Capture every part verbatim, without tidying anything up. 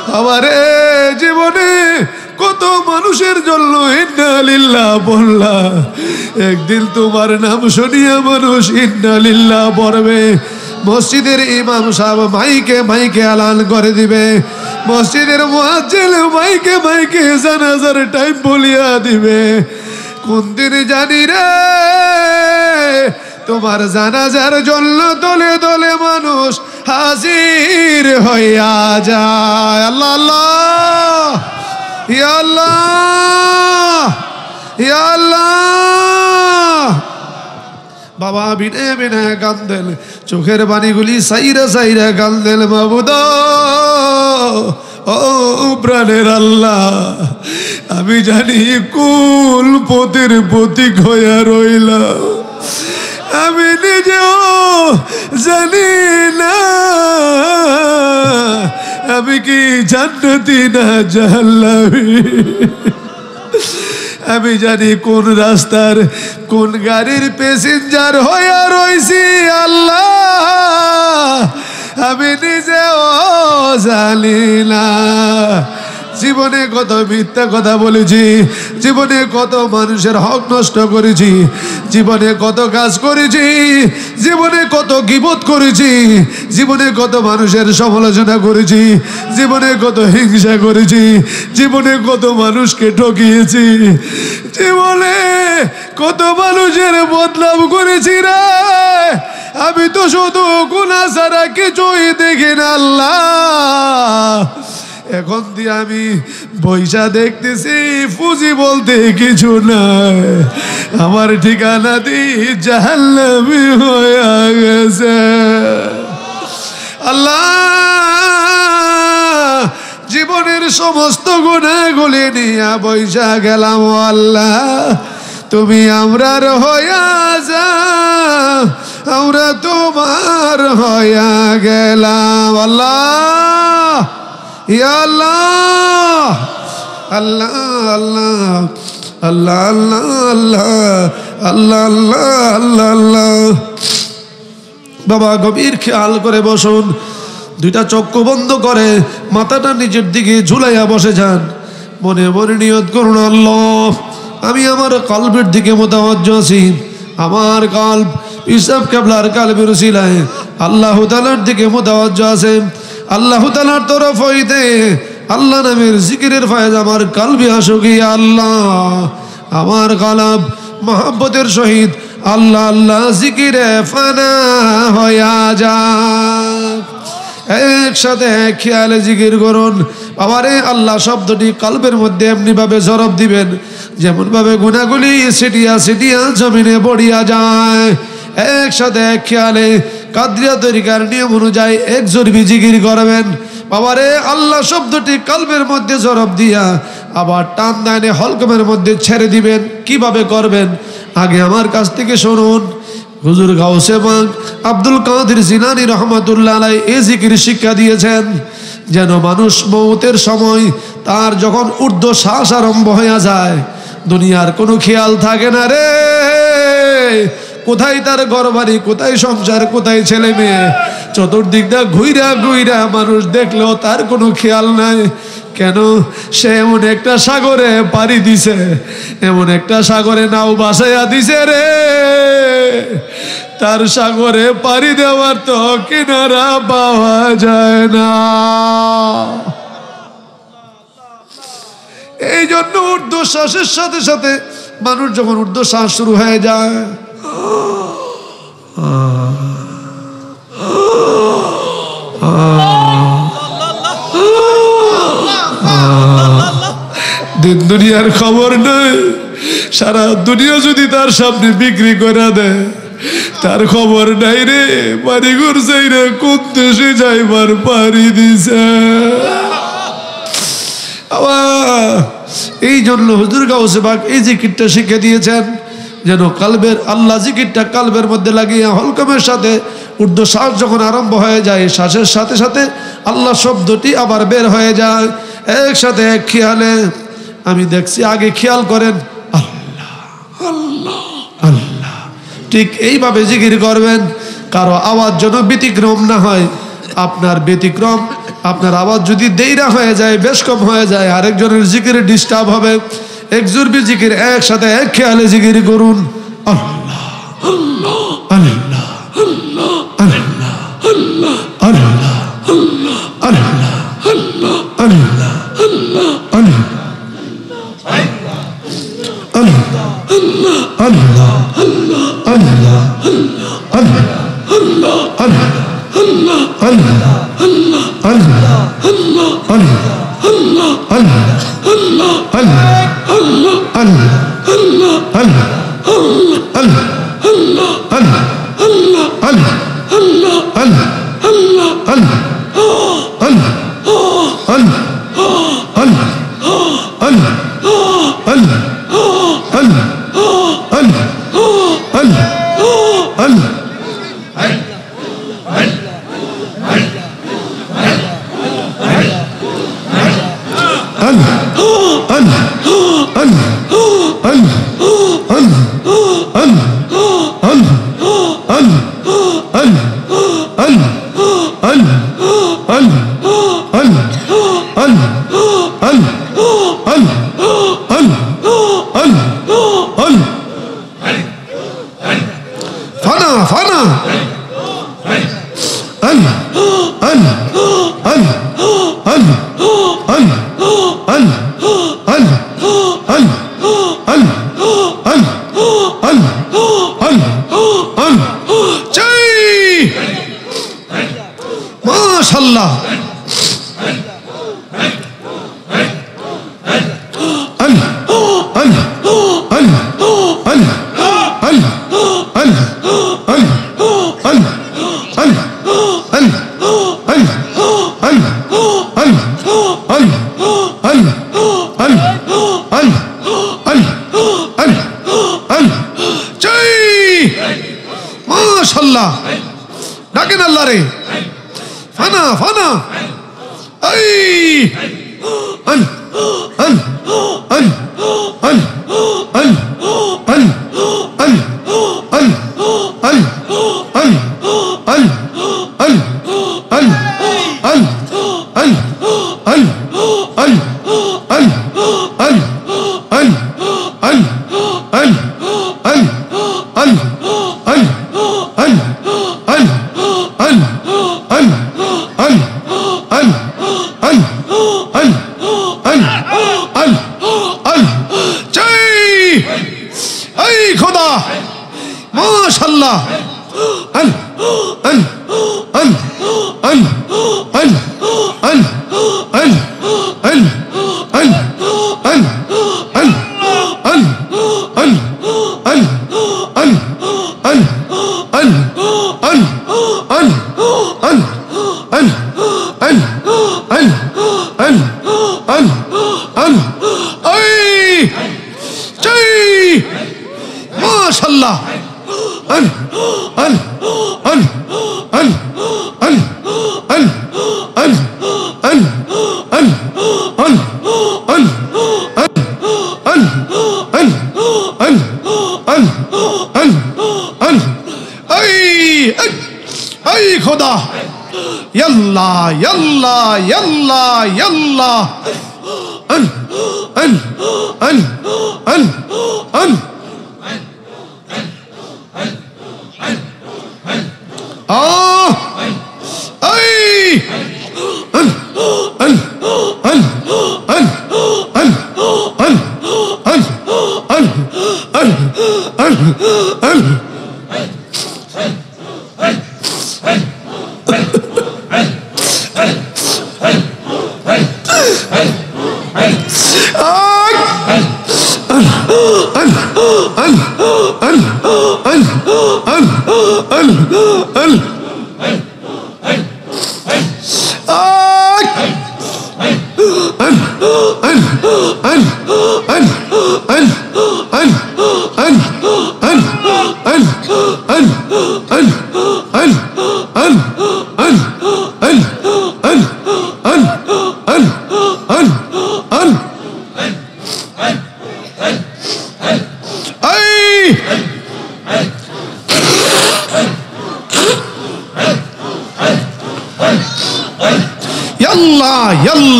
আমারে জীবনে কত মানুষের জন্য ইন্না লিল্লাহ বললা, একদিন তোমার নাম শুনিয়া মানুষ ইন্না লিল্লাহ পড়বে। মসজিদের ইমাম সাহেব মাইকে মাইকে এলান করে দিবে, মসজিদের মুয়াজ্জিন মাইকে মাইকে জানাজার টাইম বলিয়া দিবে। কোন দিন জানি রে তোমার জানাজার জন্য দলে দলে মানুষ হাজির হইয়া যায়। আল্লাহ আল্লাহ ইয়া আল্লাহ ইয়া আল্লাহ। বাবা বিনে বিনে কান্দেন, চোখের বাণীগুলি সাইরা সাইরা কান্দেন। মাবুদ ও প্রাণের আল্লাহ, আমি জানি কুল পথের প্রতীক হইয়া রইলাম, আমি নিজেও জানি না আমি কি জান্নাতি না জাহান্নামী। আমি জানি কোন রাস্তার কোন গাড়ির প্যাসেঞ্জার হইয়া রইছি আল্লাহ, আমি নিজেও জানি না। জীবনে কত মিথ্যা কথা বলেছি, জীবনে কত মানুষের হক নষ্ট করেছি, জীবনে কত কাজ করেছি, জীবনে কত গীবত করেছি, জীবনে কত মানুষের সমালোচনা করেছি, জীবনে কত হিংসা করেছি, জীবনে কত মানুষকে ঠকিয়েছি, জীবনে কত মানুষের বদনাম করেছি রে। আমি তো শুধু গুনাহ ছাড়া কিছুই দেখি না আল্লাহ। এখন দিয়ে আমি পয়সা দেখতেছি, পুঁজি বলতে কিছু নাই, আমার ঠিকানা দি জাহান্নামী হয়ে গেছে। আল্লাহ জীবনের সমস্ত গুনাহগুলি নিয়ে পয়সা গেলাম আল্লাহ, তুমি আমরার হইয়া যাও, আমরা তোমার হইয়া গেলাম। আল্লাহ ইয়া আল্লাহ আল্লাহ আল্লাহ আল্লাহ আল্লাহ আল্লাহ আল্লাহ আল্লাহ আল্লাহ আল্লাহ। বাবা গভীর খেয়াল করে বসুন, দুইটা চক্ষু বন্ধ করে মাথাটা নিচের দিকে ঝুলাইয়া বসে যান। মনে মনে নিয়ত করুন, আল্লাহ আমি আমার কলবের দিকে মোতাওয়াজ্জহ আছি, আমার কলব ইসব কেবলার কলবের উসিলায় আল্লাহ তাআলার দিকে মোতাওয়াজ্জহ আছে। আল্লাহ তাআলার তরফ হইতে আল্লাহ নামের জিকিরের ফায়দ আমার কলবে আসুক। ইয়া আল্লাহ আমার কলব মহব্বতের সহিত আল্লাহ আল্লাহ জিকিরে ফানা হইয়া যাক। একসাথে খেয়ালে জিকির করুন। বাবারে আল্লাহ শব্দটি কলবের মধ্যে এমনি ভাবে জরব দিবেন যেমন ভাবে গুনাহগুলি সিটিয়া সিটিয়া জমিনে পড়িয়া যায়। একসাথে খেয়ালে কাদরিয়া তরিকার নিয়ম অনুযায়ী একজোর জিকির করবেন। বাবারে আল্লাহ শব্দটি কলবের মধ্যে জরব দিয়া আবার টান দাইনে হলকমের মধ্যে ছেড়ে দিবেন। কিভাবে করবেন আগে আমার কাছ থেকে শুনুন। হুজুর গাউসে পাক আব্দুল কাদের জিলানী রহমাতুল্লাহ আলাইহি এই জিকির শিক্ষা দিয়েছেন যেন মানুষ মৌতের সময় তার যখন ঊর্ধ্ব শ্বাস আরম্ভ হয়ে যায় দুনিয়ার কোনো খেয়াল থাকে না রে। কোথায় তার ঘরবাড়ি, কোথায় সংসার, কোথায় ছেলে মেয়ে, চতুর্দিক দিয়ে ঘুইরা ঘুইরা মানুষ দেখলেও তার কোনো খেয়াল নাই। কেন? সে এমন একটা সাগরে পাড়ি দিছে, এমন একটা সাগরে নাও বাসাইয়া দিছে রে, তার সাগরে পাড়ি দেওয়ার তো কিনারা পাওয়া যায় না। এই জন্য ঊর্ধ্বশ্বাসের সাথে সাথে মানুষ যখন ঊর্ধ্বশ্বাস শুরু হয়ে যায় দিন দুনিয়ার খবর নাই, সারা দুনিয়া যদি তার সামনে বিক্রি করে দেয় তার খবর নাই রে। বাড়ি ঘর যাই রে, কোন দেশে যাইবার পারি দিছে। এই জন্য হুজুর গাউসে পাক এই জিকিরটা শিখে দিয়েছেন যেন কালবের আল্লাহ জিকিরটা কালবের মধ্যে লাগিয়ে হলকমের সাথে ঊর্ধ্বশ্বাস যখন আরম্ভ হয়ে যায় শ্বাসের সাথে সাথে আল্লাহ শব্দটি আবার বের হয়ে যায় একসাথে এক খেয়ালে। আমি দেখছি, আগে খেয়াল করেন আল্লাহ আল্লাহ আল্লাহ, ঠিক এইভাবে জিকির করবেন। কারো আওয়াজ যেন ব্যতিক্রম না হয়। আপনার ব্যতিক্রম আপনার আওয়াজ যদি দেইরা হয়ে যায়, বেশ কম হয়ে যায়, আরেকজনের জিকিরে ডিস্টার্ব হবে। একজোর বি জিকির একসাথে এক খেয়ালে জিকির করুন। আল্লাহ আল্লাহ আল্লাহ আল্লাহ আল্লাহ আল্লাহ আল্লাহ আল্লাহ আল্লাহ আল্লাহ আল্লাহ আল্লাহ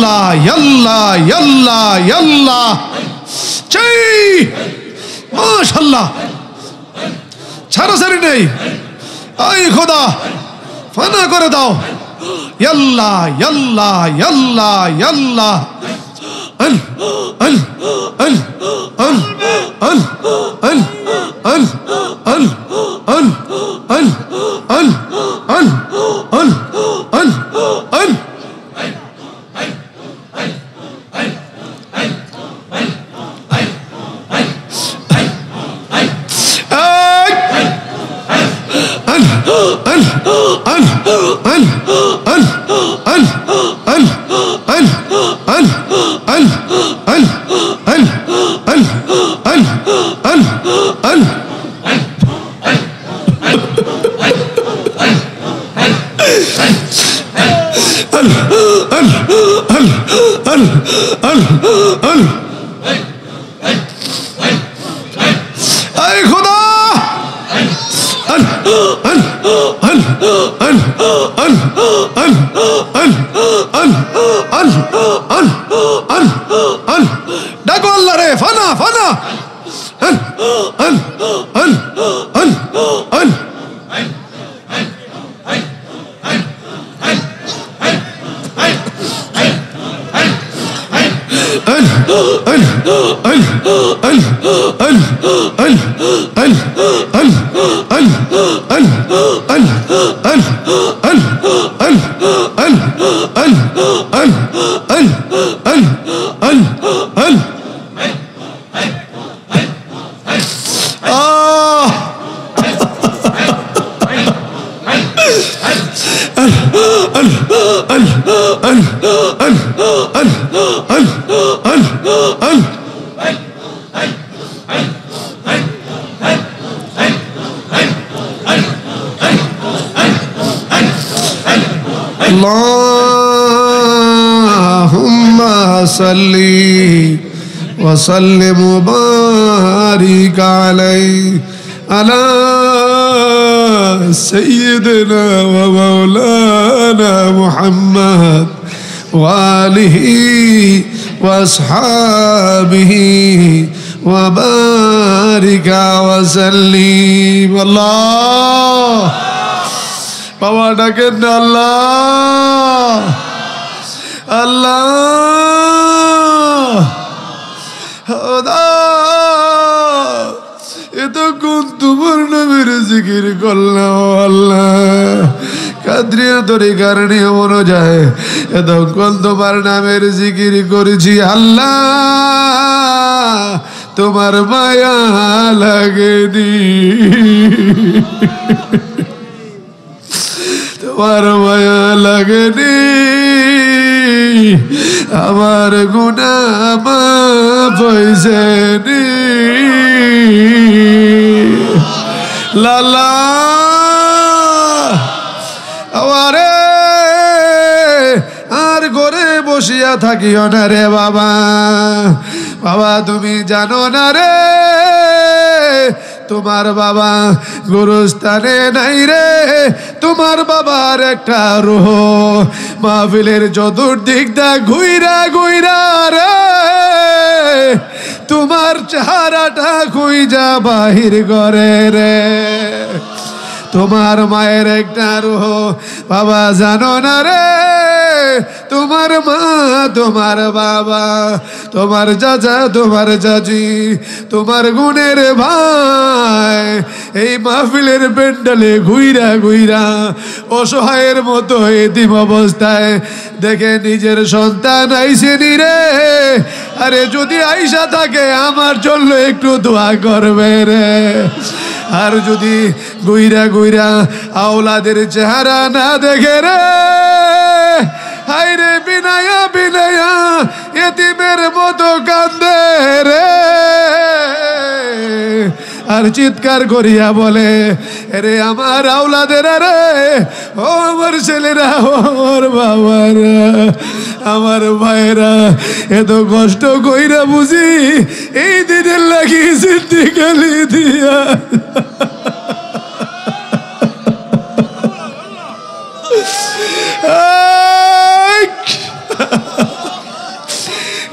ইয়াল্লাহ ইয়াল্লাহ ইয়াল্লাহ ইয়াল্লাহ চাই মাশাআল্লাহ ছাড়াছাড়ি নেই আই খোদা ফানা করে দাও ইয়াল্লাহ ইয়াল্লাহ ইয়াল্লাহ ইয়াল্লাহ আল আল আল আল আল আল আল আল আল আল আল আল আল আল আল আয় খোদা আল আল আল আল আল আল আল আল আল আল আল আল ডাকো আল্লাহ রে ফানা ফানা আল আল আল আল আল اللهم صل وسلم وبارك عليه على سيدنا ومولانا محمد وآله وأصحابه وبارك وسلم الله বাবা ডাকেন না আল্লাহ আল্লাহ খোদা এতক্ষণ তোমার নামের জিকির করলাম আল্লাহ কাদরিয়া তরিকার নিয়ম অনুযায়ী এতক্ষণ তোমার নামের জিকির করেছি আল্লাহ তোমার মায়া লাগেনি তোমার মায়া লাগেনি আমার গুনাহ মাফ হইছেনি লালা আমারে আর ঘরে বসিয়া থাকিও না রে বাবা বাবা তুমি জানো না রে তোমার বাবা গুরুস্থানে নাই রে তোমার বাবার একটা রূহ মাহফিলের চতুর্দিক দা ঘুইরা ঘুইরা রে তোমার চেহারাটা খুঁজা বাহির করে রে তোমার মায়ের একটা রূহ বাবা জানো না রে তোমার মা তোমার বাবা তোমার চাচা তোমার চাচি তোমার গুণের ভাই এই মাহফিলের প্যান্ডেলে ঘুইরা ঘুইরা অসহায়ের মতো এতিম অবস্থায় দেখে নিজের সন্তান আইসেনি রে আরে যদি আইসা থাকে আমার জন্য একটু দোয়া করবে রে আর যদি গুইরা গুইরা আওলাদের চেহারা না দেখে রে হাই রে বিনায়া বিনায়া এতিমের মতো কান্দে রে আর চিৎকার করিয়া বলে রে আমার আওলাদের রে ও আমার ছেলেরা ও আমার বাবারা আমার ভাইরা এত কষ্ট কইরা বুঝি এই দিনের লাগি জিন্দেগানি দিয়া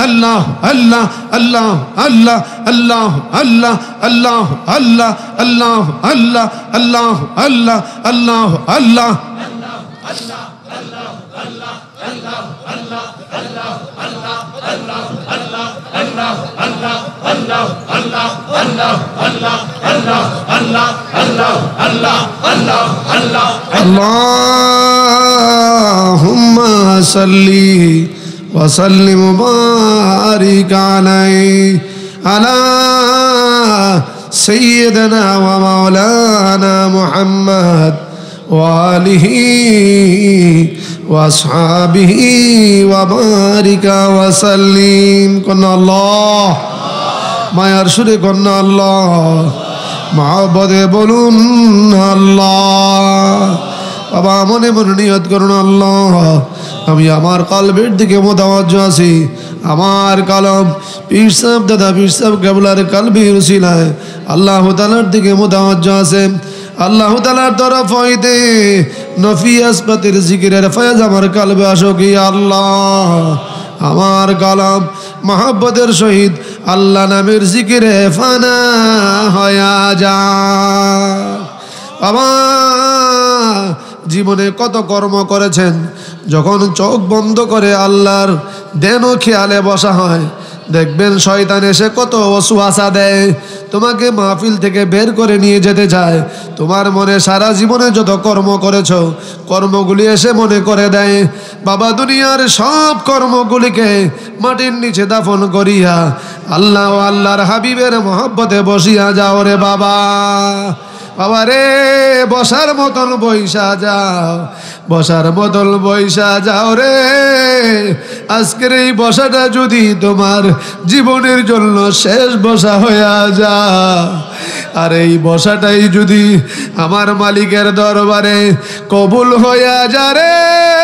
আল্লাহ আল্লাহ আল্লাহ আল্লাহ আল্লাহ আল্লাহ আল্লাহ আল্লাহ আল্লাহ আল্লাহ আল্লাহ আল্লাহ আল্লাহ আল্লাহ Allahumma salli wa sallim wa barik alayhi ala sayyidina wa maulana Muhammad wa alihi wa ashabihi wa barika wa sallim. Qulna Allah মায়ার সুরে কন্যা আল্লাহ মহব্বতে বলুন আল্লাহ। বাবা মনে মনে নিয়ত করুন আল্লাহ আমি আমার কলবের দিকে মোতাওয়াজ্জো আছি, আমার কলম পীর সাহেব দাদা পীর সাহেব কেবলার কলবি উসিলায় আল্লাহ তাআলার দিকে মোতাওয়াজ্জো আছে। আল্লাহ তাআলার তরফ হইতে নফি আসবাতের জিকিরের ফয়েজ আমার কলবে আসুক ইয়া আল্লাহ। আমার কলম মহব্বতের সহিত আল্লাহ নামের জিকিরে ফানা হয়া যা। বাবা জীবনে কত কর্ম করেছেন, যখন চোখ বন্ধ করে আল্লাহর দেন ও খেয়ালে বসা হয় দেখবেন শয়তান এসে কত ওয়াসওয়াসা দেয়, তোমাকে মাহফিল থেকে বের করে নিয়ে যেতে চায়। তোমার মনে সারা জীবনে যত কর্ম করেছো কর্মগুলি এসে মনে করে দেয় বাবা দুনিয়ার সব কর্মগুলিকে মাটির নিচে দাফন করিয়া আল্লাহ ও আল্লাহর হাবিবের মহব্বতে বসিয়া যাও রে বাবা। বাবা রে বসার মতন বইসা যাও, বসার মতন বইসা যাও রে। আজকের এই বসাটা যদি তোমার জীবনের জন্য শেষ বসা হইয়া যা, আর এই বসাটাই যদি আমার মালিকের দরবারে কবুল হইয়া যা রে,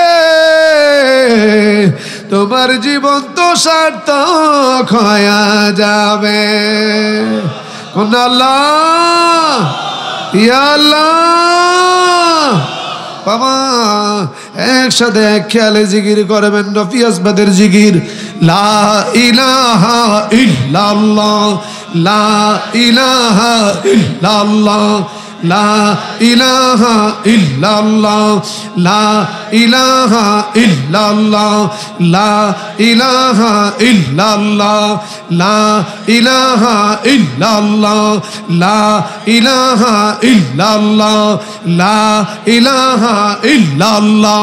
তোমার জীবন তো সার্থক হইয়া যাবে। কোন আল্লাহ ইয়া আল্লাহ। বাবা একসাথে এক খেয়ালে জিকির করবেন নফি আসবাদের জিকির লা ইলাহা ইল্লাল্লাহ লা ইলাহা ইল্লাল্লাহ লা ইলাহা ইল্লাল্লাহ লা ইলাহা ইল্লাল্লাহ লা ইলাহা ইল্লাল্লাহ লা ইলাহা ইল্লাল্লাহ লা ইলাহা ইল্লাল্লাহ লা ইলাহা ইল্লাল্লাহ।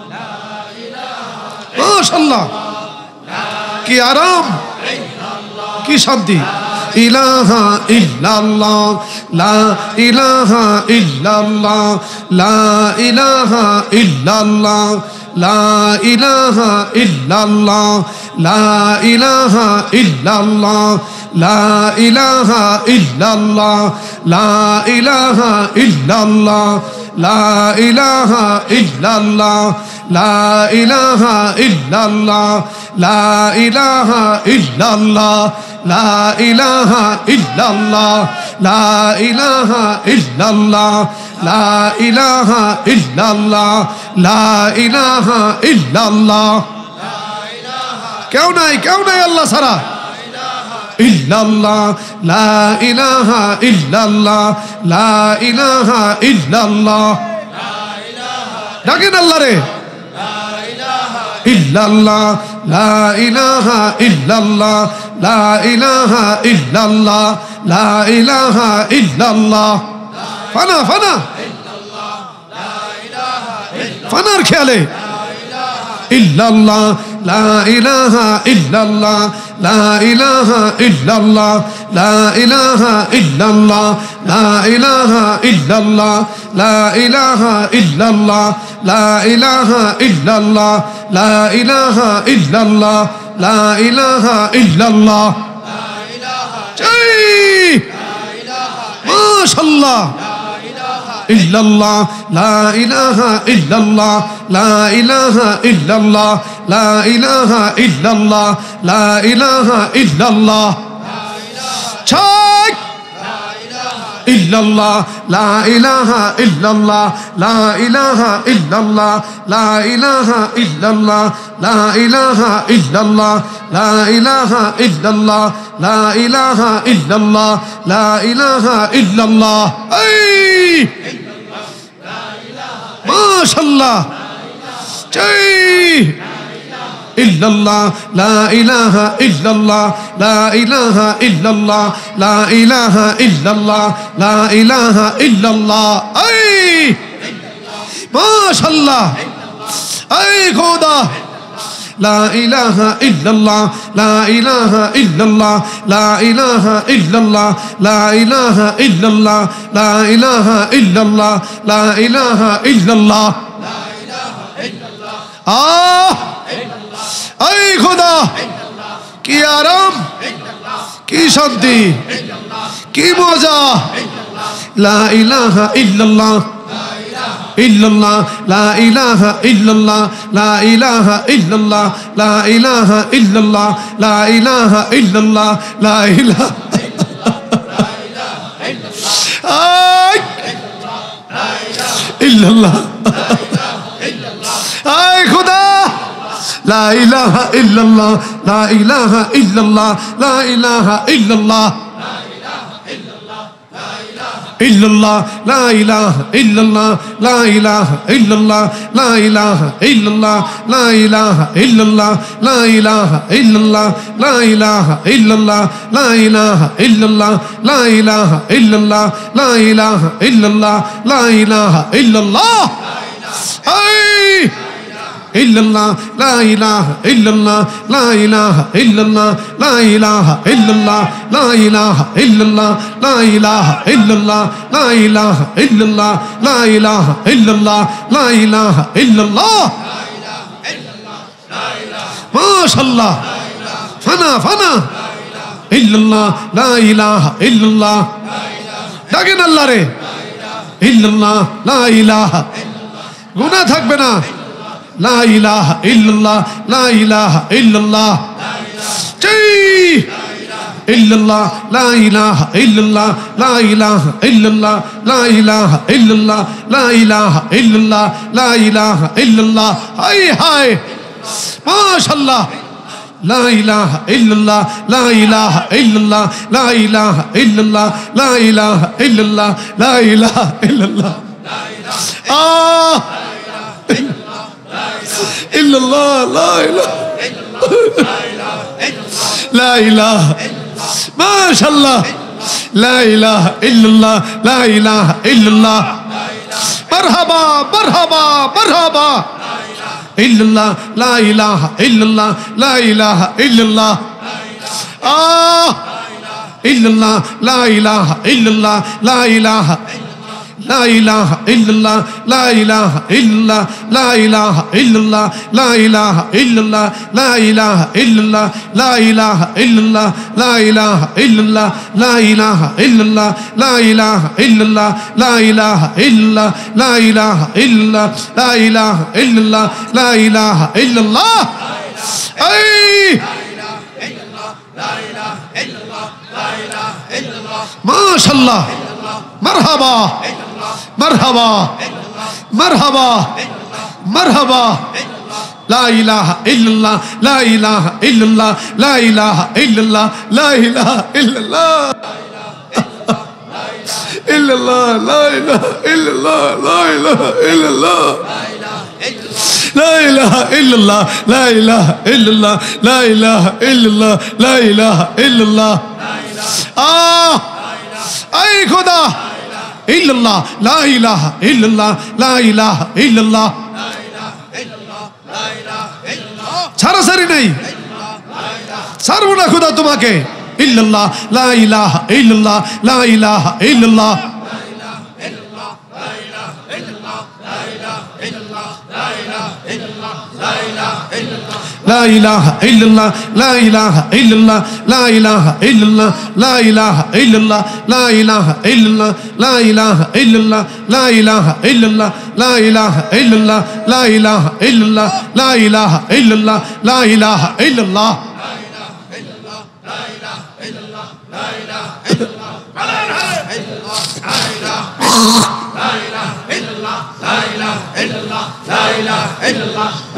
মাশাআল্লাহ কি আরাম কি শান্তি। ইলাহা ইল্লাল্লাহ লা ইলাহা ইল্লাল্লাহ লা ইলাহা ইল্লাল্লাহ লা ইলাহা ইল্লাল্লাহ লা ইলাহা ইল্লাল্লাহ লা ইলাহা ইল্লাল্লাহ লা ইলাহা ইল্লাল্লাহ লা ইলাহা ইল্লাল্লাহ লা ইলাহা ইল্লাল্লাহ লা ইলাহা ইল্লাল্লাহ লা ইলাহা ইল্লাল্লাহ লা ইলাহা ইল্লাল্লাহ লা ইলাহা ইল্লাল্লাহ লা ইলাহা ইল্লাল্লাহ। কেউ নাই কেউ নাই আল্লাহ ছাড়া। ইল্লাল্লাহ লা ইলাহা ইল্লাল্লাহ লা ইলাহা ইল্লাল্লাহ। ডাকেন আল্লাহ রে। ইল্লাল্লাহ লা ইলাহা ইল্লাল্লাহ লা ইলাহা ইল্লাল্লাহ লা ইলাহা ইল্লাল্লাহ। ফানা ফানা ফানার খেয়ালে ইল্লাল্লাহ লা ইলাহা ইল্লাল্লাহ লা ইলাহা ইল্লাল্লাহ লা ইলাহা ইল্লাল্লাহ লা ইলাহা ইল্লাল্লাহ লা ইলাহা ইল্লাল্লাহ লা ইলাহা ইল্লাল্লাহ লা ইলাহা ইল্লাল্লাহ লা ইলাহা ইল্লাল্লাহ। মাশাআল্লাহ ইল্লাল্লাহ লা ইলাহা ইল্লাল্লাহ লা ইলাহা ইল্লাল্লাহ লা ইলাহা ইল্লাল্লাহ লা ইলাহা ইল্লাল্লাহ। ইল্লাল্লাহ লা ইলাহা ইল্লাল্লাহ লা ইলাহা ইল্লাল্লাহ লা ইলাহা ইল্লাল্লাহ লা ইলাহা ইল্লাল্লাহ লা ইলাহা ইল্লাল্লাহ লা ইলাহা ইল্লাল্লাহ লা ইলাহা ইল্লাল্লাহ এই মাশাআল্লাহ জয় ইল্লাল্লাহ লা ইলাহা ইল্লাল্লাহ লা ইলাহা ইল্লাল্লাহ লা ইলাহা ইল্লাল্লাহ লা ইলাহা ইল্লাল্লাহ এই মাশাআল্লাহ এই খোদা লা ইলাহা ইল্লাল্লাহ লা ইলাহা ইল্লাল্লাহ লা ইলাহা ইল্লাল্লাহ লা ইলাহা ইল্লাল্লাহ লা ইলাহা ইল্লাল্লাহ লা ইলাহা ইল্লাল্লাহ আহ এই খোদা কি আরাম কি শান্তি কি মজা লা ইলাহা ইল্লাল্লাহ ইল্লাল্লাহ লা ইলাহা ইল্লাল্লাহ লা ইলাহা ইল্লাল্লাহ লা ইলাহা ইল্লাল্লাহ লা ইলাহা ইল্লাল্লাহ লা ইলাহা ইল্লাল্লাহ আয় খোদা লা ইলাহা ইল্লাল্লাহ লা ইলাহা ইল্লাল্লাহ লা ইলাহা ইল্লাল্লাহ illallah la ilaha illallah la ilaha illallah la ilaha illallah la ilaha illallah la ilaha illallah la ilaha illallah la ilaha illallah la ilaha illallah la ilaha illallah la ilaha illallah ay illallah la ilaha illallah la ilaha illallah la ilaha illallah la ilaha illallah la ilaha illallah la ilaha illallah la ilaha illallah la ilaha illallah mashallah fana fana illallah la ilaha illallah ডাকেন আল্লাহ রে illallah la ilaha গুনাহ থাকবে না لا إله إلا الله لا إله إلا الله جي إلا الله لا إله إلا الله لا إله إلا الله لا إله إلا الله لا إله إلا الله لا إله إلا الله هاي هاي ما شاء الله لا إله إلا الله لا إله إلا الله لا إله إلا الله لا إله إلا الله لا إله إلا الله آه إلا الله لا إله لا إله ما شاء الله لا إله إلا الله لا إله إلا الله مرحبا مرحبا مرحبا إلا الله لا إله إلا الله لا إله إلا الله آه إلا الله لا إله إلا الله لا إله لا إله إلا الله لا إله إلا الله لا إله إلا الله لا إله إلا الله لا إله إلا الله لا إله إلا الله لا إله إلا الله لا إله إلا الله لا إله إلا الله لا إله إلا الله لا إله إلا الله لا إله إلا الله لا إله إلا الله أي ما شاء الله مرحبا مرحبا مرحبا مرحبا لا إله إلا الله لا إله إلا الله لا إله إلا الله لا إله إلا الله إلا الله لا إله إلا الله لا إله إلا الله لا إله إلا الله لا إله إلا الله لا إله إلا الله لا إله إلا الله آه أي خدا إلا الله لا إله إلا الله لا إله إلا الله ছাড়া সারি নেই ছাড়বো না খোদা তোমাকে ইল্লাল্লাহ লা ইলাহা ইল্লাল্লাহ লা ইলাহা ইল্লাল্লাহ لا إله إلا الله لا إله إلا الله لا إله إلا الله لا إله إلا الله لا إله إلا الله لا إله إلا الله لا إله إلا الله لا إله إلا الله لا إله إلا الله لا إله إلا الله لا إله إلا الله لا إله إلا الله لا إله إلا الله لا إله إلا الله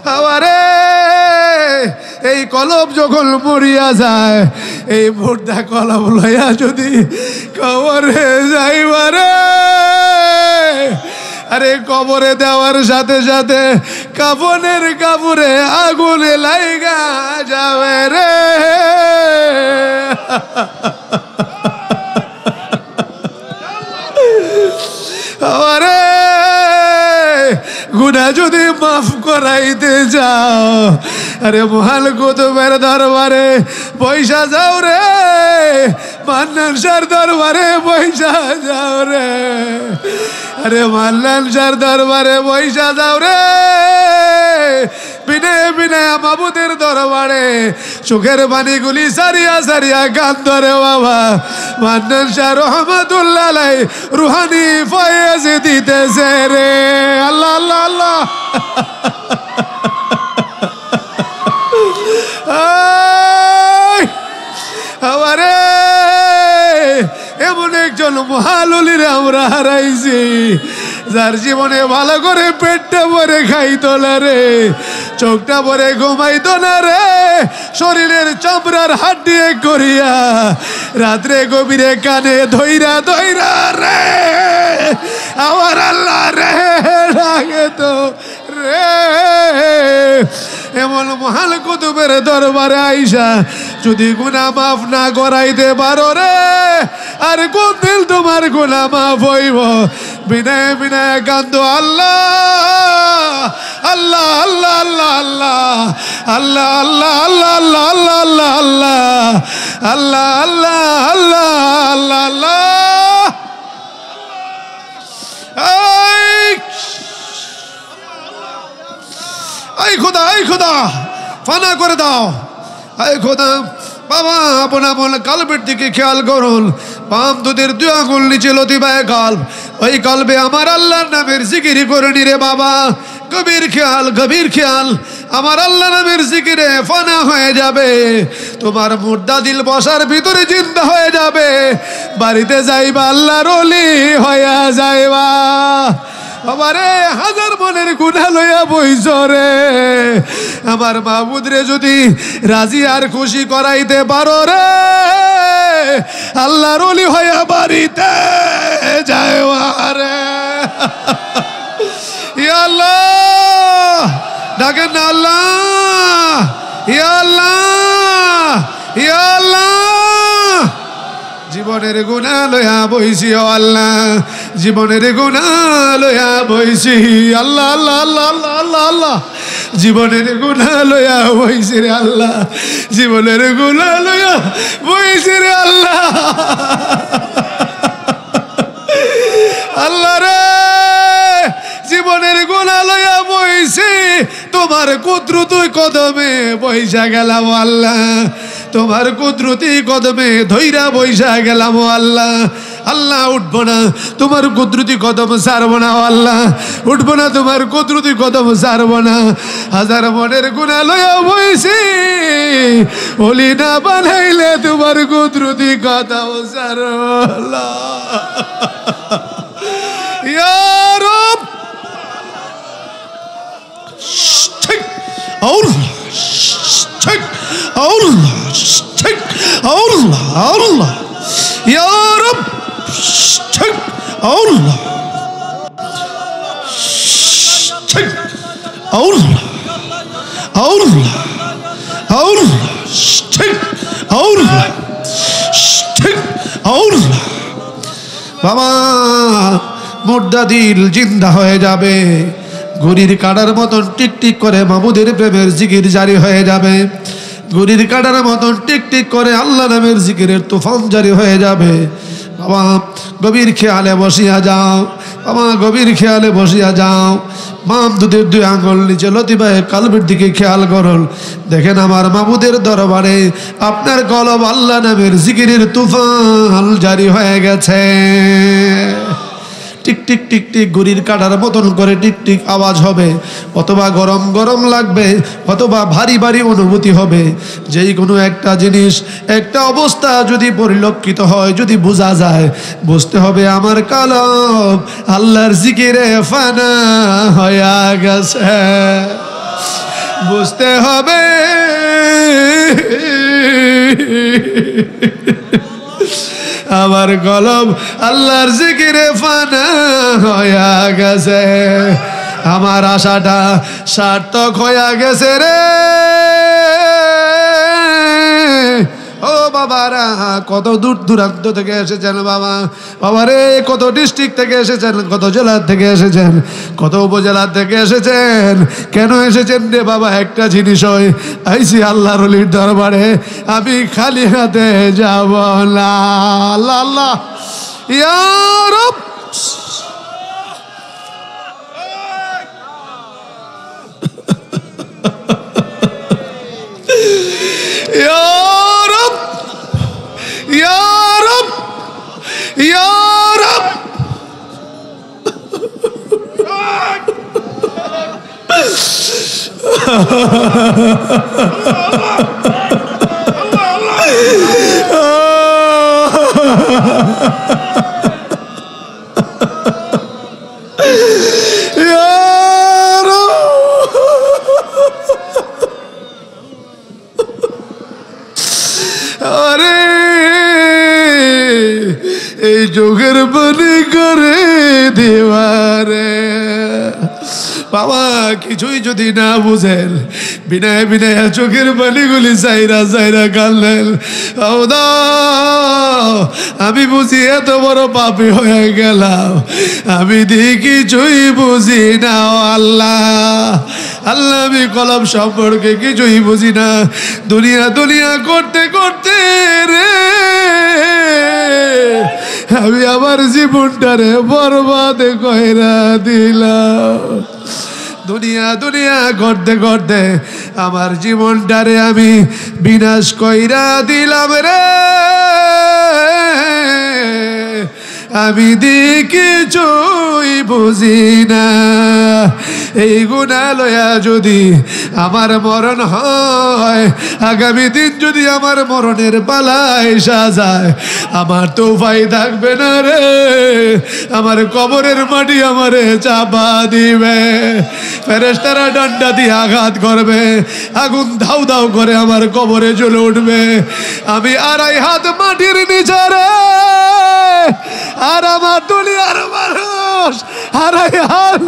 আমারে এই কলব যখন মরিয়া যায়, এই মুর্দা কলব লইয়া যদি কবরে যাইবারে, আরে কবরে দেওয়ার সাথে সাথে কাফনের কাপড়ে আগুনে লাইগা যাবে রে। আমারে গুনাহ যদি মাফ করাইতে যাও, আরে মহাল কুতুবের দরবারে পয়সা যাও রে, মান্নান শাহর দরবারে পয়সা যাও রে, আরে মান্নান শাহর দরবারে পয়সা যাও রে, বিনে বিনে মাবুদের দরবারে চোখের পানিগুলি সারিয়া সারিয়া কান্দ রে বাবা। মান্নান শাহ রহমাতুল্লাহ আলাইহি রুহানি ফয়েজ দিতেছে রে। আল্লাহ আল্লাহ আল্লাহ। আমারে এমন একজন মহালুলিরে আমরা হারাইছি, যার জীবনে ভালো করে পেটটা ভরে খাইতো না রে, চোখটা ভরে ঘুমাইতো না রে, শরীরের চামড়ার হাড্ডি করিয়া রাত্রে গভীরে কানে ধইরা ধইরা রে আমার আল্লাহ রে ডাকে তো রে। এমন মহাল কুতুবের দরবারে আইসা যদি গুনাহ মাফ না করাইতে পারো রে, আর কোন দিল তোমার গুনাহ মাফ হইব? বিনয় বিনয় কান্দ আল্লাহ আল্লাহ আল্লাহ আল্লাহ আল্লাহ আল্লাহ আল্লাহ আল্লাহ আল্লাহ আল্লাহ আল্লাহ আল্লাহ আল্লাহ আল্লাহ আল্লাহ। আই খোদা আই খোদা ফানা করে দাও, আই খোদা বাবা আপন আপন কালবের দিকে খেয়াল করুন। পাম দুধের দুই আঙুল নিচে লতিবায় কাল, ওই কালবে আমার আল্লাহর নামের জিকিরি করে নিরে বাবা। গভীর খেয়াল গভীর খেয়াল, আমার আল্লাহ নামের জিকিরে ফানা হয়ে যাবে, তোমার মুর্দা দিল বসার ভিতরে জিন্দা হয়ে যাবে, বাড়িতে যাইবা আল্লাহর ওলি হইয়া যাইবা। আমারে হাজার মনের গুনাহ লইয়া বইছ রে, আমার মাহবুদ রে যদি রাজি আর খুশি করাইতে পারো রে, আল্লাহর ওলি হইয়া বাড়িতে যাইবা রে। ইয়া আল্লাহ ডাকেন না আল্লাহ, ইয়া আল্লাহ ইয়া আল্লাহ। জীবনের গুনাহ লইয়া বইছি ও আল্লাহ, জীবনের গুনাহ লইয়া বইছি আল্লাহ আল্লাহ আল্লাহ আল্লাহ আল্লাহ আল্লাহ। জীবনের গুনাহ লইয়া বইছি রে আল্লাহ, জীবনের গুনাহ লইয়া বইছি রে আল্লাহ। আল্লাহ রে জীবনের গুনাহ লইয়া বইছি, তোমার কুদরতি কদমে বইসা গেলাম আল্লাহ, তোমার কুদরতি কদমে ধইরা বইসা গেলাম আল্লাহ। আল্লাহ উঠবো না, তোমার কুদরতি কদম ছাড়বো না আল্লাহ, উঠবো না, তোমার কুদরতি কদম ছাড়বো না। হাজার মনের গুনাহ লইয়া বইছি, ওলি না বানাইলে তোমার কুদরতি কদম ছাড়বো না। ইয়া রব Allah, Allah, Allah, Allah, Ya Rab, Allah, Allah, Allah, Allah, Allah, Allah. বাবা মুর্দা দিল জিন্দা হয়ে যাবে, ঘুড়ির কাটার মতন টিকটিক করে মাহবুদের প্রেমের জিকির জারি হয়ে যাবে, ঘুড়ির কাটার মতন টিকটিক করে আল্লাহ নামের জিকিরের তুফান জারি হয়ে যাবে। বাবা গভীর খেয়ালে বসিয়া যাও, বাবা গভীর খেয়ালে বসিয়া যাও। মাম দুধের দুই আঙুল নিচে লতিবায় কালবের দিকে খেয়াল করুন, দেখেন আমার মাহবুদের দরবারে আপনার কলব আল্লাহ নামের জিকিরের তুফান জারি হয়ে গেছে। টিক টিক টিক টিক ঘুড়ির কাটার মতন করে টিক টিক আওয়াজ হবে, অথবা গরম গরম লাগবে, অথবা ভারী ভারী অনুভূতি হবে। যেই কোনো একটা জিনিস একটা অবস্থা যদি পরিলক্ষিত হয়, যদি বোঝা যায়, বুঝতে হবে আমার কলব আল্লাহর জিকিরে ফানা হয়ে গেছে। বুঝতে হবে আমার কলম আল্লাহর জিকিরে ফানা হইয়া গেছে, আমার আশাটা সার্থক হইয়া গেছে রে। ও বাবারা, কত দূর দূরান্ত থেকে এসেছেন বাবা, বাবা রে, কত ডিস্ট্রিক্ট থেকে এসেছেন, কত জেলার থেকে এসেছেন, কত উপজেলার থেকে এসেছেন। কেন এসেছেন রে বাবা? একটা জিনিস হয়, আইসি আল্লাহর ওলির দরবারে, আমি খালি হাতে যাব না। আল্লাহ আল্লাহ ইয়া রব, ইয়া রব, ইয়া রব, ইয়া রব। আরে এই যোগের বনে করে দেওয়ারে বাবা, কিছুই যদি না বুঝেন, বিনয় বিনয় চোখের পানিগুলি চাইরা চাইরা কাঁদলেন। আমি বুঝি এত বড় পাপী হয়ে গেলাম, আমি দিয়ে কিছুই বুঝি না আল্লাহ। আল্লাহ, আমি কলম সম্পর্কে কিছুই বুঝি না, দুনিয়া দুনিয়া করতে করতে রে আমি আমার জীবনটারে বরবাদ কইরা দিলাম। দুনিয়া দুনিয়া করতে করতে আমার জীবনটারে আমি বিনাশ কইরা দিলাম রে। আমি দি কিছুই বুঝি না, এই গুনাহ লয়া যদি আমার মরণ হয়, আগামী দিন যদি আমার মরণের পালা এসে যায়, আমার তো উপায় থাকবে না রে। আমার কবরের মাটি আমারে চাপা দিবে, ফেরেশতারা ডান্ডা দিয়ে আঘাত করবে, আগুন ধাউ ধাউ করে আমার কবরে জ্বলে উঠবে। আমি আড়াই হাত মাটির নিচে রে, আর আমার দুনিয়ার মানুষ আড়াই হাত।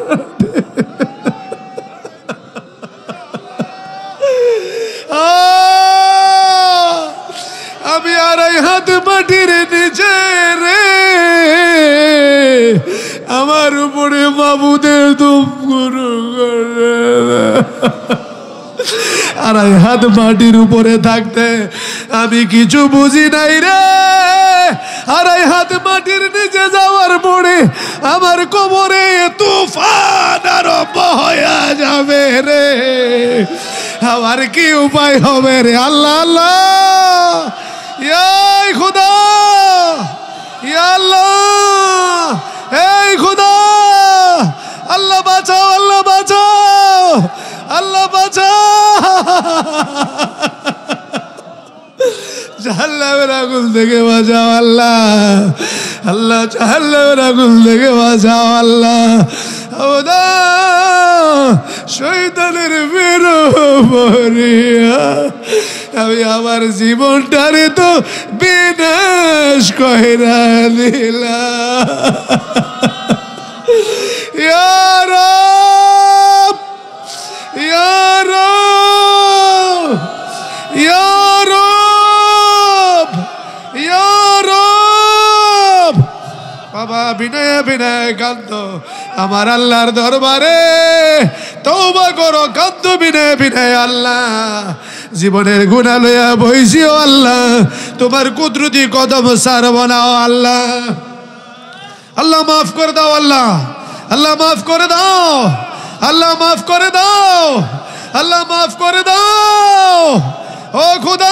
আমি আড়াই হাত মাটির নিচে রে, আমার উপরে মাবুদের তুম গুরু আড়াই হাত মাটির উপরে থাকতে আমি কিছু বুঝি নাই রে। আড়াই হাত মাটির নিচে যাওয়ার পরে আমার কবরে তুফান আরম্ভ হয়ে যাবে রে। আমার কি উপায় হবে রে? আল্লাহ আল্লাহ, ইয়া খুদা, ইয়া আল্লাহ, এই খুদা, আল্লাহ বাঁচাও, আল্লাহ বাঁচাও, আল্লাহ বাঁচাও। জাহান্নামের আগুন থেকে বাঁচাও আল্লাহ, আল্লাহ জাহান্নামের আগুন থেকে বাঁচাও আল্লাহ। শয়তানের বেরোবরিয়া আমি আমার জীবনটারে তো বিনাশ কইরা দিলাম। ইয়া রব, ইয়া রব, ইয়া রব, ইয়া রব। বাবা বিনয় বিনয় কান্ত আমার আল্লাহর দরবারে তওবা করো, কান্ত বিনয় বিনয় আল্লাহ। জীবনের গুনাহ লইয়া বইছিও আল্লাহ, তোমার কুদরতি কদম ছাড়ব না আল্লাহ। আল্লাহ মাফ করে দাও আল্লাহ, আল্লাহ মাফ করে দাও, আল্লাহ মাফ করে দাও, আল্লাহ মাফ করে দাও। ও খুদা,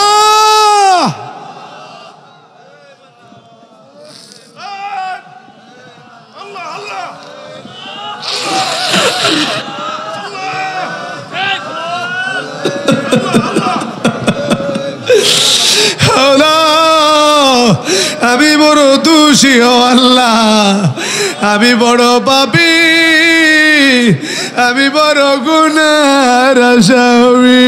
আমি বড় দোষী ও আল্লাহ, আমি বড় পাপী। আমি বড় গুনার আসামি।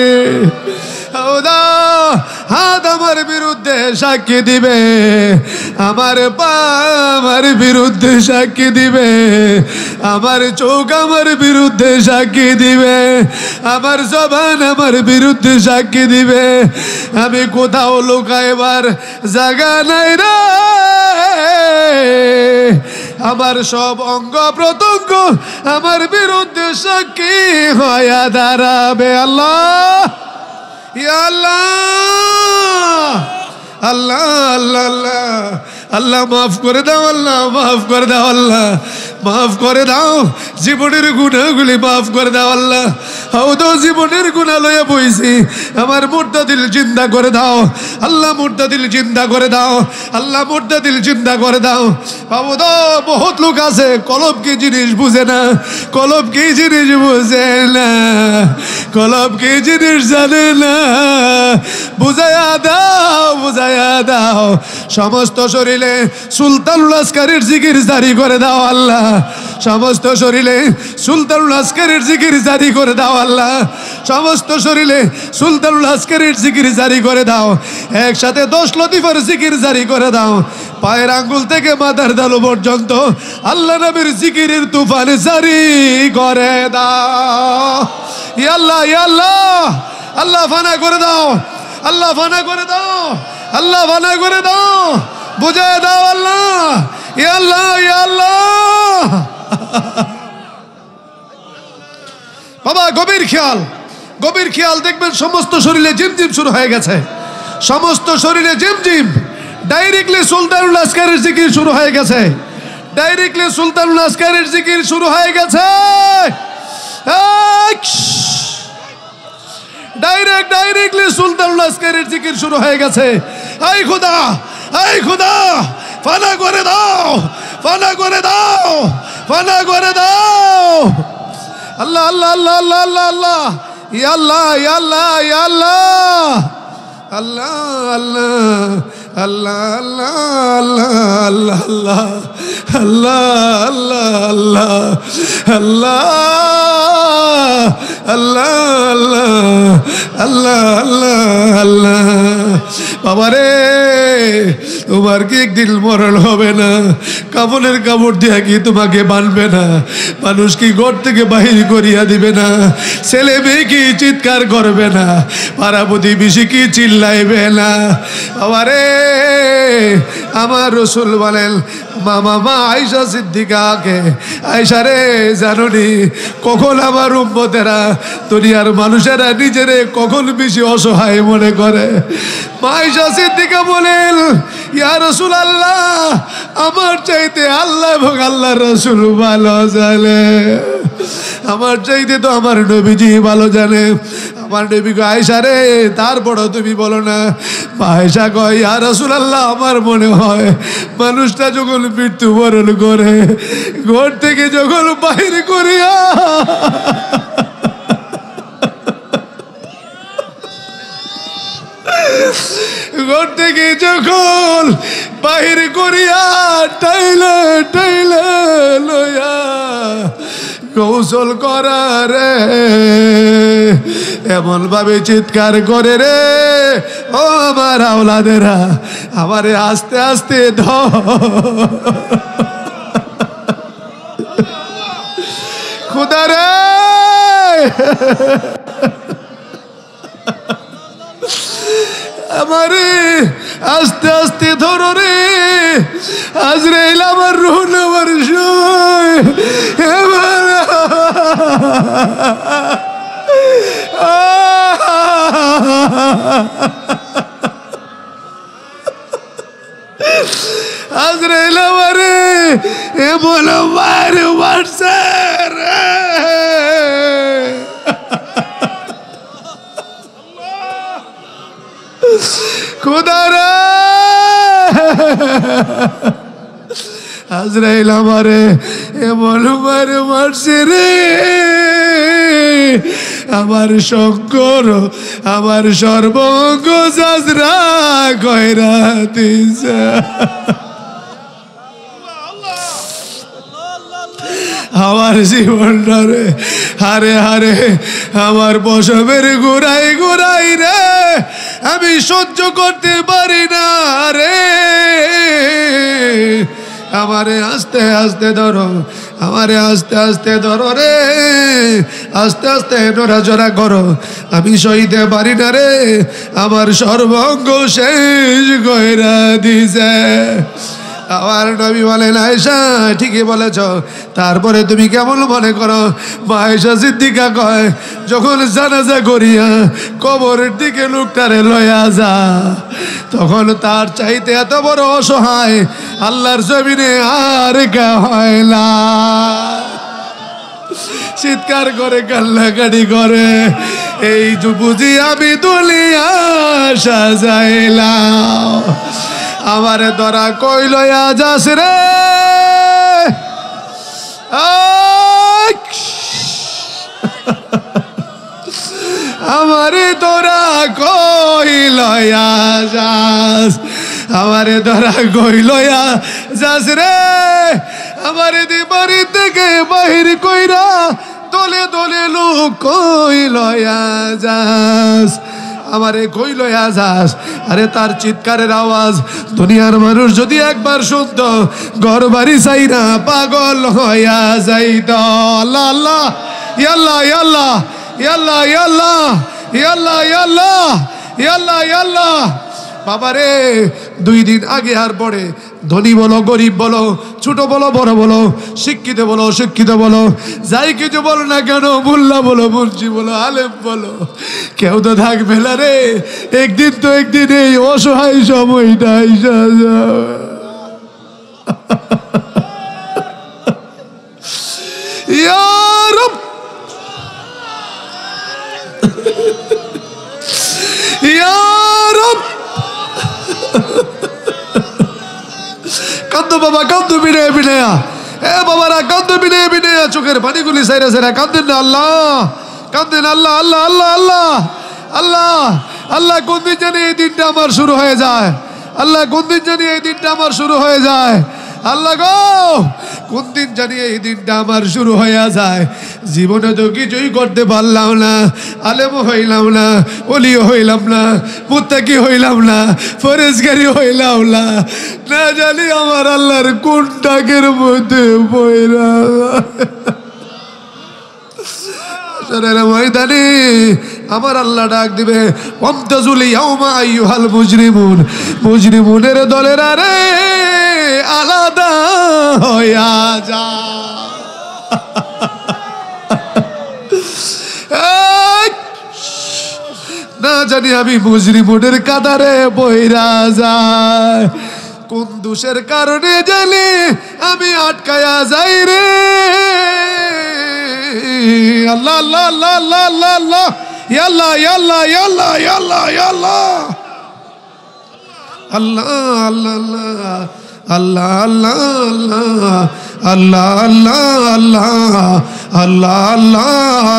খোদা হাত আমার বিরুদ্ধে সাক্ষী দিবে, আমার পা আমার বিরুদ্ধে সাক্ষী দিবে, আমার চোখ আমার বিরুদ্ধে সাক্ষী দিবে, আমার জবান আমার বিরুদ্ধে সাক্ষী দিবে। আমি কোথাও লুকাইবার জায়গা নাই রে, আমার সব অঙ্গ প্রত্যঙ্গ আমার বিরুদ্ধে সাক্ষী হইয়া দাঁড়াবে। আল্লাহ ইয়া আল্লাহ আল্লাহ আল্লাহ আল্লাহ আল্লাহ মাফ করে দাও, আল্লাহ মাফ করে দাও, আল্লাহ মাফ করে দাও, জীবনের গুনাহগুলি মাফ করে দাও আল্লাহ। হাও তো জীবনের গুনাহ লইয়া বইছি, আমার মুর্দাদিল জিন্দা করে দাও আল্লাহ, মুর্দাদিল জিন্দা করে দাও আল্লাহ, মুর্দাদিল জিন্দা করে দাও। বাবু তো বহুত লোক আছে কলব কি জিনিস বুঝে না, কলব কি জিনিস বুঝে না, কলব কি জিনিস জানে না। বুঝাইয়া দাও বুঝাইয়া দাও, সমস্ত শরীরে সুলতানুল আসকারের জিকির জারি করে দাও আল্লাহ, সমস্ত শরীরে সুলতানুল আসকারের জিকির জারি করে দাও আল্লাহ, সমস্ত শরীরে সুলতানুল আসকারের জিকির জারি করে দাও, একসাথে দশ লতিফার জিকির জারি করে দাও, পায়ের আঙ্গুল থেকে মাথার তালু পর্যন্ত আল্লাহ নবীর জিকিরের তুফান জারি করে দাও। ইয়া আল্লাহ ইয়া আল্লাহ আল্লাহ ফানা করে দাও, আল্লাহ ফানা করে দাও, আল্লাহ ফানা করে দাও, বুঝায় দাও আল্লাহ। ইয়া আল্লাহ ইয়া আল্লাহ। বাবা গভীর খেয়াল, গভীর খেয়াল, দেখবেন সমস্ত শরীরে জিমজিম শুরু হয়ে গেছে, সমস্ত শরীরে জিমজিম। ডাইরেক্টলি সুলতানুল আসকারের জিকির শুরু হয়ে গেছে, ডাইরেক্টলি সুলতানুল আসকারের জিকির শুরু হয়ে গেছে, ডাইরেক্ট ডাইরেক্টলি সুলতানুল আসকারের জিকির শুরু হয়ে গেছে। আই খোদা আই খোদা ফানা করে দাও, ফানা করে দাও, ফানা করে দাও। আল্লাহ আল্লাহ আল্লাহ আল্লাহ আল্লাহ আল্লাহ ইয়া আল্লাহ ইয়া আল্লাহ ইয়া আল্লাহ আল্লাহ আল্লাহ আল্লাহ আল্লাহ আল্লাহ আল্লাহ আল্লাহ আল্লাহ আল্লাহ আল্লাহ আল্লাহ আল্লাহ আল্লাহ। বাবা রে তোমার কি একদিন মরণ হবে না? কাপড়ের কাপড় দিয়া কি তোমাকে বানবে না? মানুষ কি ঘর থেকে বাহির করিয়া দিবে না? ছেলে মেয়ে কি চিৎকার করবে না? পাড়া প্রতিবেশী কি চিল্লাইবে না? বাবা রে আমার রসুল বলেন মামা মা আয়েশা সিদ্দিকাকে, আয়েশা রে জানোনি কখন আমার উম্মতেরা দুনিয়ার মানুষেরা নিজেরে কখন বেশি অসহায় মনে করে? মা আয়েশা সিদ্দিকা বলেন ইয়া রাসূলুল্লাহ আমার চাইতে আল্লাহ এবং আল্লাহর রাসূল ভালো জানে, আমার চাইতে তো আমার নবীজি ভালো জানে। আমার নবী কয় আয়েশা রে তারপরও তুমি বলো না? আয়েশা কয় ইয়া রাসূলুল্লাহ আমার মনে হয় মানুষটা যখন মৃত্যুবরণ করে ঘর থেকে যখন বাহির করিয়া ঘর থেকে যখন বাহির করিয়া টাইলে টাইলে লইয়া কৌশল করা রে এমন ভাবে চিৎকার করে রে ও আমার আওলাদেরা আমারে আস্তে আস্তে ধর খুদা রে আমারে আস্তে আস্তে ধরো রে আজরাইল আমার রূহ নেওয়ার সময় এবার আজরাইল আমারে এমন মারে মারছে রে খুদা রে আজরাইল আমারে এমন মারে মারছে রে আমার শঙ্কর আমার সর্বঙ্গ যাজরা কইরা দিছে আমার জীবনটা রে হারে হারে আমার প্রসবের গোড়াই গোড়াই রে আমি সহ্য করতে পারি না রে আমারে আস্তে আস্তে ধরো আমারে আস্তে আস্তে ধরো রে আস্তে আস্তে নড়াচড়া করো আমি সইতে পারি না রে আমার সর্বঙ্গ শেষ কইরা দিছে আমার নবী বলেন আয়েশা ঠিকই বলেছ তারপরে তুমি কেমন মনে করো মা আয়েশা সিদ্দিকা কয় যখন জানাজা করিয়া কবরের দিকে লোকটারে লয়া যা তখন তার চাইতে এত বড় অসহায় আল্লাহর জমিনে আর কা হয় না চিৎকার করে কান্নাকাটি করে এই যে বুঝি আমি দুনিয়া সাজাইলাম আমারে ধরা কইল যাস রে আমারে ধরা কইল যাস আমারে ধরা কইল যাস রে আমারে দি বাড়ি থেকে বাহির কইরা দলে দলে লোক কইল যাস আমারে কইল যাস আরে তার চিৎকারের আওয়াজ দুনিয়ার মানুষ যদি একবার শুনত ঘর বাড়ি চাই না পাগল হইয়া যাইত আল্লাহ আল্লাহ ইয়াল্লাহ ইয়াল্লাহ ইয়াল্লাহ ইয়াল্লাহ ইয়াল্লাহ ইয়াল্লাহ ইয়াল্লাহ ইয়াল্লাহ বাবারে দুই দিন আগে আর পরে ধনী বলো গরিব বলো ছোট বলো বড় বলো শিক্ষিত বলো শিক্ষিত বলো যাই কিছু বলো না কেন মোল্লা বলো মুন্সি বলো আলেম বলো কেউ তো থাকবে না রে একদিন তো একদিন এই অসহায় সময়টা আইসা যাবে ইয়া রব ইয়া রব কান্দো বাবা কান্দো বিনে বিনেয়া এ বাবারা কান্দো বিনে বিনেয়া চোখের পানিগুলি সাইরা সাইরা কান্দেন না আল্লাহ কান্দেন আল্লাহ আল্লাহ আল্লাহ আল্লাহ আল্লাহ আল্লাহ কোন দিন জানি এই দিনটা আমার শুরু হয়ে যায় আল্লাহ কোন দিন জানি এই দিনটা আমার শুরু হয়ে যায় আল্লাহ গো কোন দিন জানি এই দিনটা আমার শুরু হয়ে যায় জীবনে তো কিছুই করতে পারলাম না আলেম হইলাম না ওলিও হইলাম না মুত্তাকি হইলাম না ফরেজগারি হইলাম না না জানি আমার আল্লাহর কোন ডাকের মধ্যে পয়রা ময়দানে আমার আল্লাহ ডাক দিবে ওয়ামতাজুল ইয়াউমা আইয়ুহাল মুজরিমুন মুজরিমুনের দলেরা রে আলাদা হইয়া যা না জানি আমি মুজরিমুনের কাতারে বইরা যায় কোন দোষের কারণে জানি আমি আটকায়া যাই রে আল্লাহ আল্লাহ আল্লাহ আল্লাহ আল্লাহ আল্লাহ ইয়াল্লাহ ইয়াল্লাহ ইয়াল্লাহ ইয়াল্লাহ ইয়াল্লাহ আল্লাহ আল্লাহ আল্লাহ আল্লাহ আল্লাহ আল্লাহ আল্লাহ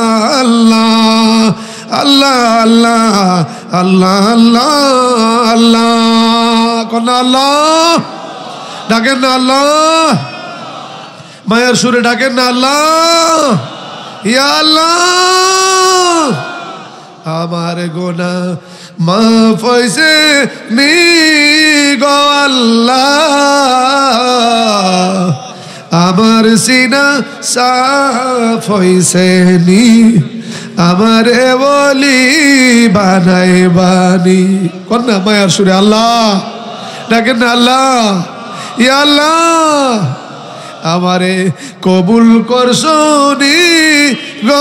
আল্লাহ আল্লাহ আল্লাহ আল্লাহ আল্লাহ আল্লাহ কোন আল্লাহ ডাকেন না আল্লাহ মায়ের সুরে ডাকেন না আল্লাহ ইয়া আল্লাহ আমার গুনাহ মাফ হইছে নি গো আল্লাহ আমার সিনা সাফ হইছে নি আমারে বলি বানাই বানি কন্যা মায়ার সুরে আল্লাহ ডাকেন না আল্লাহ ইয়া আল্লাহ আমারে কবুল করছনি গো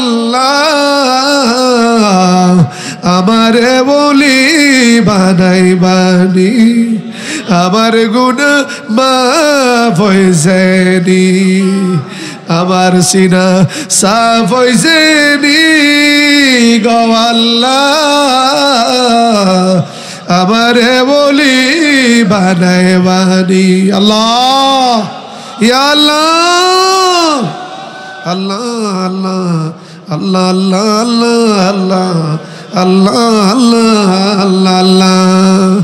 আল্লাহ আমারে বলি বানাই বানি আমার গুনাহ মাফ হইছে নি আমার সিনা সাফ হইছে নি গো আল্লাহ আমারে বলি বানাই বানি আল্লাহ ইয়া আল্লাহ আল্লাহ আল্লাহ আল্লাহ আল্লাহ আল্লাহ আল্লাহ আল্লাহ আল্লাহ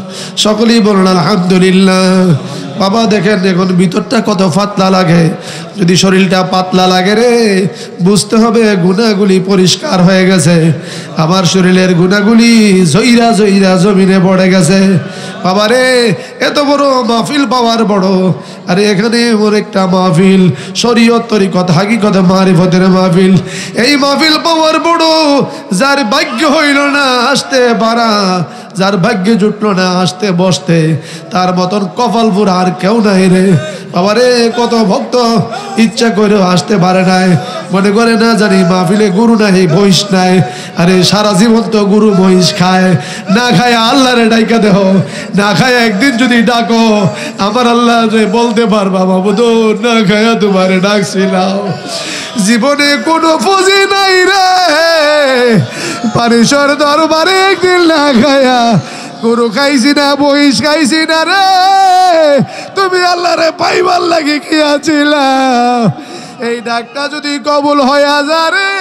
সকলেই বলুন আলহামদুলিল্লাহ বাবা দেখেন এখন ভিতরটা কত ফাতলা লাগে যদি শরীরটা পাতলা লাগে রে, বুঝতে হবে গুনাহগুলি পরিষ্কার হয়ে গেছে। আমার শরীরের গুনাহগুলি জইরা জইরা জমিনে পড়ে গেছে। বাবারে, এত বড় মাহফিল পাওয়ার বড়, আরে এখানে ওর একটা মাহফিল, শরীয়ত তরিকত হাকিকত মারিফতের মাহফিল। এই মাহফিল পাওয়ার বড়, যার ভাগ্য হইল না আসতে পারা, যার ভাগ্যে জুটলো না আসতে বসতে, তার মতন কপালপুর আর কেউ নাই রে। বাবারে, কত ভক্ত ইচ্ছা করেও আসতে পারে নাই, মনে করে না জানি মাহফিলে গুরু নাই মহিষ নাই। আরে সারা জীবন তো গুরু মহিষ খায়, না খায় আল্লাহরে ডাইকা দেহ, না খায় একদিন যদি ডাকো আমার আল্লাহ রে বলতে পারবা মাবুদ না খায়া তোমারে ডাকছিলাম। জীবনে কোনো পুঁজি নাই রে, পারেশ্বর দরবারে একদিন না খায়া, গরু খাইছি না মহিষ খাইছি না রে, তুমি আল্লাহরে পাইবার লাগে কি আছিলা। এই ডাকটা যদি কবুল হয়ে যারে,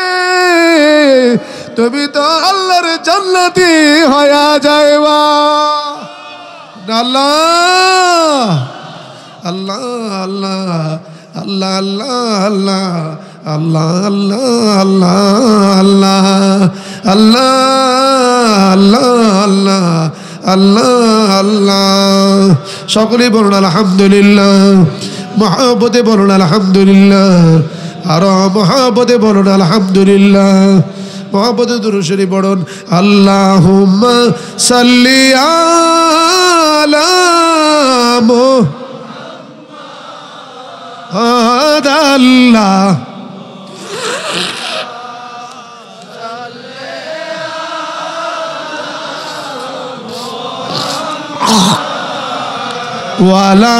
তুমি তো আল্লাহর জান্নাতি হয়ে যাইবা। আল্লাহ আল্লাহ আল্লাহ আল্লাহ আল্লাহ আল্লাহ আল্লাহ আল্লাহ আল্লাহ আল্লাহ আল্লাহ আল্লাহ আল্লাহ। সকলেই বলুন আলহামদুলিল্লাহ, মহাব্বতে বলুন আলহামদুলিল্লাহ, আর মহাব্বতে বলুন আলহামদুলিল্লাহ। মহাব্বতে দুরূদ শরীফ পড়ুন। আল্লাহুম্মা সাল্লি আলা মুহাম্মাদ। আল্লাহ ওয়ালা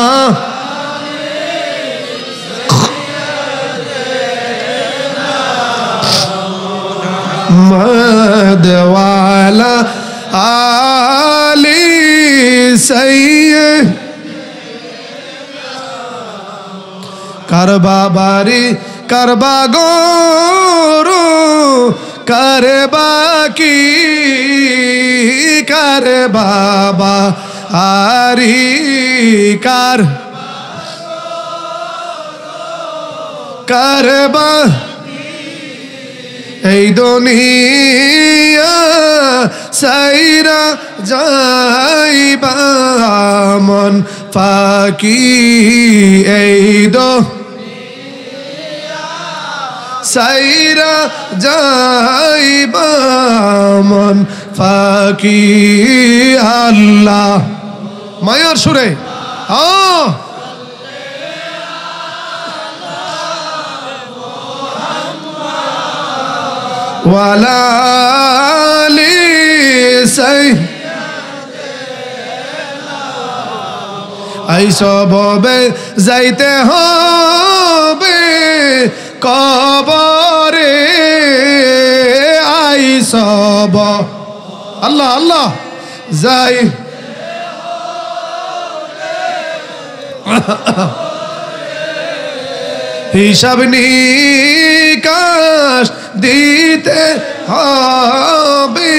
মদ ওয়ালা আলি সাইয়্যিদ কারবা বারি কারবা গরু কারবা কি কার বাবা আরি কার কারবা এই দুনিয়া সাইরা যাইবা মন ফাকি এই দো সাইরা যাইবা মন ফাকি। আল্লাহ মায়ার সুরে আ ওয়ালা আলি সাইয়্যিদিনা। এই সবে যাইতে হবে কবরে, আই সব আল্লাহ আল্লাহ যাই হিসাব নিকাশ দিতে হবে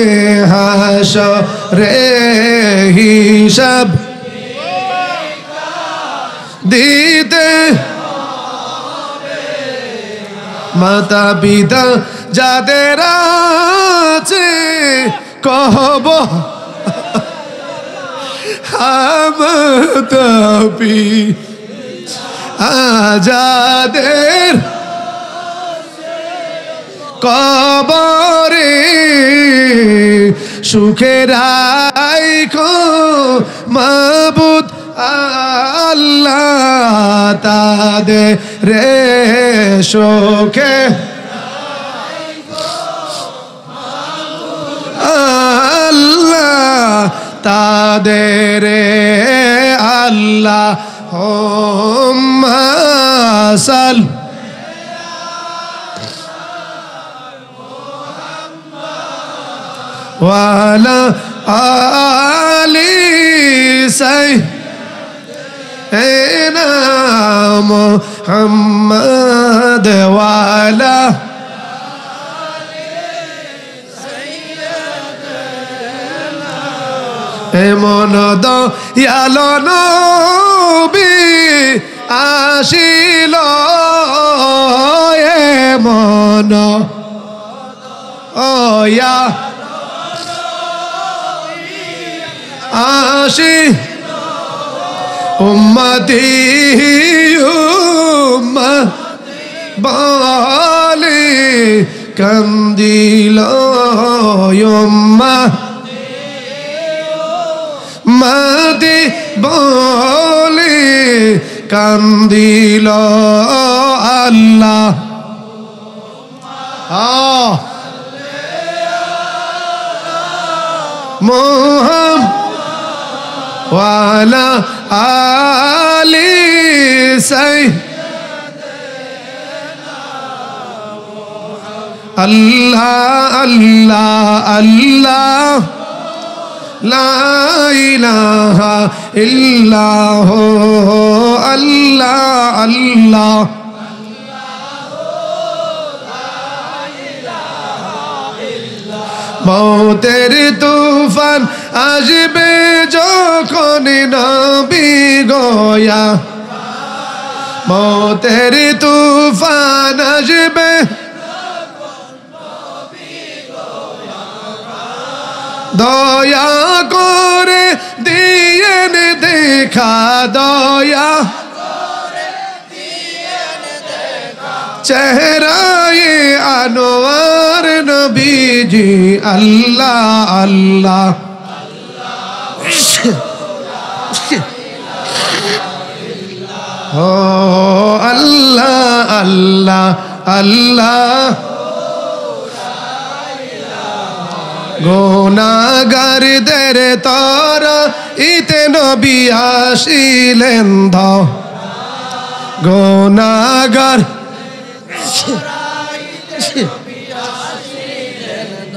হাসরে, হিসাব দিতে মাতা পিতা যাদের আছে কহব মাতা পিতা যাদের কবরে সুখে রাখো মাবুদ আল্লাহ তাদের রে সুখে আল্লাহ তাদের আল্লাহ হুম্মা সাল ওয়ালা আলি সাইয়্যিদিনা মুহাম্মাদ ওয়ালা এমন দয়াল নবী আসিল এমন ওয়া আসি উম্মতি উম্মতি বলে কান্দিল উম্মতি বলে কান্দিল আল্লাহ মোহাম্মদ ওয়ালা আলি সাইয়্যিদিনা আল্লাহ আল্লাহ আল্লাহ লা ইলাহা ইল্লাল্লাহ আল্লাহ আল্লাহ মৌতের তুফান আসবে যখন নবী গোয়া মৌতের তুফান আসবে দয়া করে দিয়েন দেখা দয়া চেহারায়ে আনোয়ার নবীজি আল্লাহ আল্লাহ ও আল্লাহ আল্লাহ আল্লাহ গুনাহগারদের তরা ইতে নবী আসিলেন ধ গুনাহগার